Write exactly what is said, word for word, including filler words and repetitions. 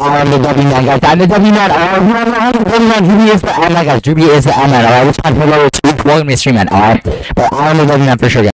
I am the W man, guys. I'm the W man. Alright, we don't know how the W man. Juby is the M man, guys. Juby is the M man. Alright, which one? Hello, it's welcome to the stream, man. Alright, but I am the W man for sure, guys.